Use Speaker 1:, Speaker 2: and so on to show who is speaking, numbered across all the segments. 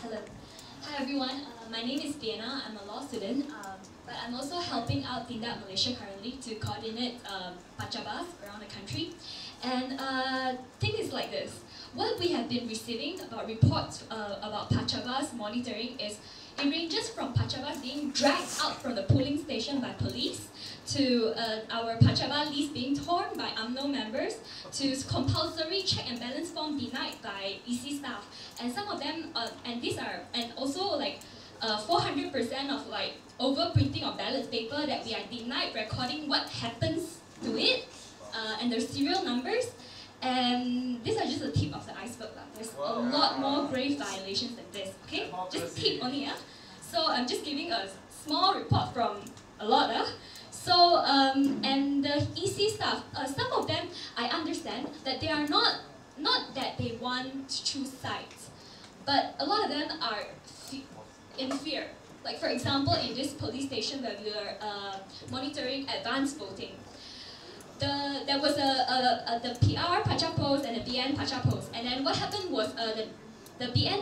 Speaker 1: Hello. Hi everyone, my name is Diana. I'm a law student, but I'm also helping out Tindak Malaysia currently to coordinate Pachabas around the country. And thing is like this. What we have been receiving about reports about Pachabas monitoring is it ranges from Pachabas being dragged out from the polling station by police to our Pachaba list being torn by UMNO members to compulsory check and balance form denied by EC staff. And some of them, and also like 400% of like overprinting of ballot paper that we are denied recording what happens to it and their serial numbers. And these are just the tip of the iceberg. There's a lot more grave violations than this, okay? Just tip only, yeah? So I'm just giving a small report from a lot, So, and the EC staff, some of them, I understand that they are not that they want to choose sides, but a lot of them are in fear. Like for example, in this police station where we were monitoring advanced voting, there was the PR Pacha post and the BN Pacha post, and then what happened was the BN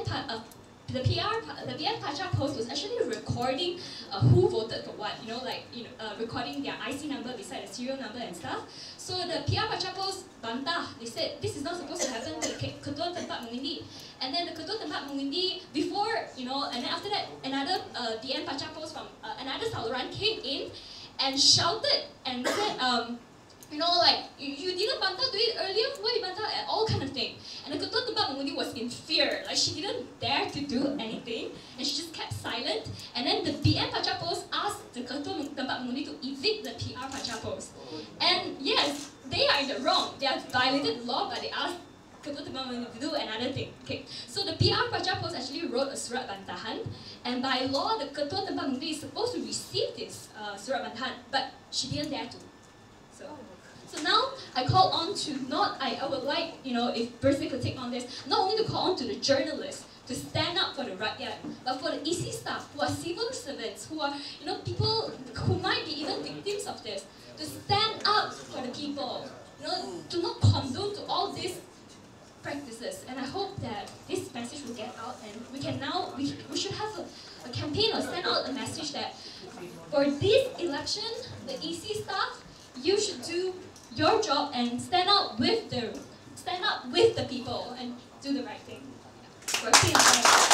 Speaker 1: Pacha post was actually recording who voted for what, recording their IC number beside the serial number and stuff. So the PR Pacha post bantah, they said this is not supposed to happen to Ketua Tempat Mengundi. And then the Ketua Tempat Mengundi before, and then after that another BN Pacha post from another saluran came in and shouted and said, you didn't bantah do it earlier, why you bantah at all kind of thing. And the Ketua Tempat Mengundi was in fear, like she didn't dare to do anything, and she just kept silent. And then the BN Pacha post asked the Ketua Tempat Mengundi to evict the PR Pacha post. And yes, they are in the wrong, they have violated the law, but they asked Ketua Tempat Mengundi to do another thing. Okay, so the PR Pacha post actually wrote a surat bantahan, and by law, the Ketua Tempat Mengundi is supposed to receive this surat bantahan, but she didn't dare to. So now I call on to I would like, if Bersih could take on this, not only to call on to the journalists to stand up for the rakyat, but for the EC staff who are civil servants, who are, people who might be even victims of this, to stand up for the people, to not condone to all these practices. And I hope that this message will get out, and we should have a campaign or send out a message that for this election, the EC staff, you should do your job and stand up with the people and do the right thing. Yeah.